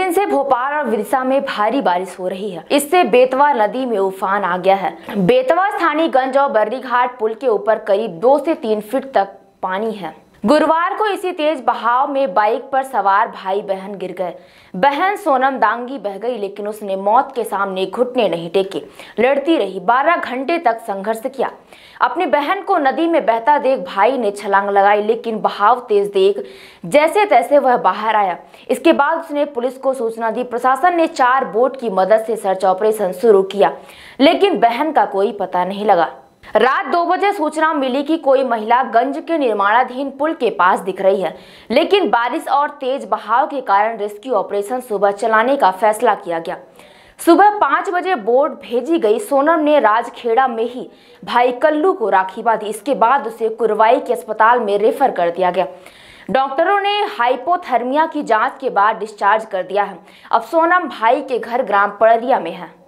दिन से भोपाल और विदिशा में भारी बारिश हो रही है। इससे बेतवा नदी में उफान आ गया है। बेतवा स्थानीय गंज और बर्रीघाट पुल के ऊपर करीब 2 से 3 फीट तक पानी है। गुरुवार को इसी तेज बहाव में बाइक पर सवार भाई बहन गिर गए। बहन सोनम दांगी बह गई, लेकिन उसने मौत के सामने घुटने नहीं टेके, लड़ती रही। 12 घंटे तक संघर्ष किया। अपनी बहन को नदी में बहता देख भाई ने छलांग लगाई, लेकिन बहाव तेज देख जैसे तैसे वह बाहर आया। इसके बाद उसने पुलिस को सूचना दी। प्रशासन ने 4 बोट की मदद से सर्च ऑपरेशन शुरू किया, लेकिन बहन का कोई पता नहीं लगा। रात 2 बजे सूचना मिली कि कोई महिला गंज के निर्माणाधीन पुल के पास दिख रही है, लेकिन बारिश और तेज बहाव के कारण रेस्क्यू ऑपरेशन सुबह चलाने का फैसला किया गया। सुबह 5 बजे बोट भेजी गई। सोनम ने राजखेड़ा में ही भाई कल्लू को राखी बांधी। इसके बाद उसे कुरवाई के अस्पताल में रेफर कर दिया गया। डॉक्टरों ने हाइपोथर्मिया की जांच के बाद डिस्चार्ज कर दिया है। अब सोनम भाई के घर ग्राम पड़रिया में है।